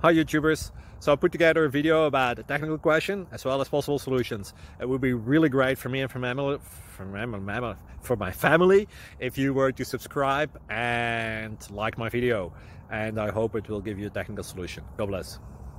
Hi YouTubers! So I put together a video about a technical question as well as possible solutions. It would be really great for me and for my family if you were to subscribe and like my video, and I hope it will give you a technical solution. God bless.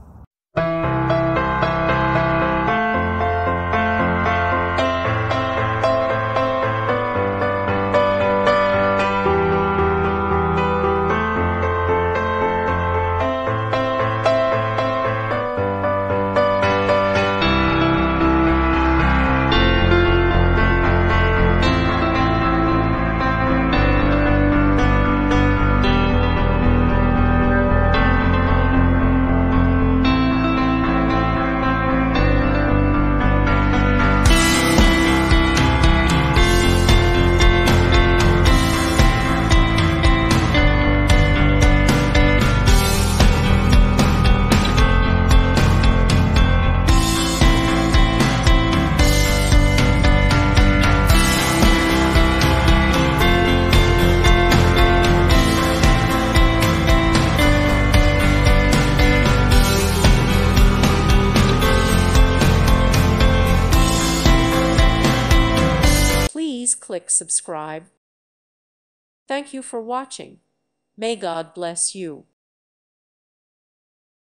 Please click subscribe. Thank you for watching. May God bless you.